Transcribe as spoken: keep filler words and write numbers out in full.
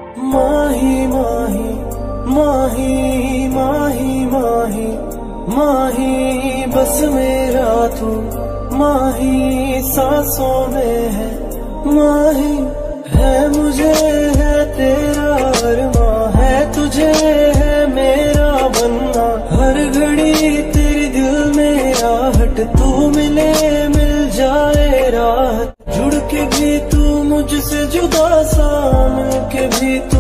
माही माही माही माही माही माही बस मेरा तू माही सांसों में है माही। है मुझे है तेरा अरमां है तुझे है मेरा बनना। हर घड़ी तेरी दिल में आहट तू मिले मिल जाए राहत। जुड़ के भी तू मुझसे जुदा सा मिल के भी तू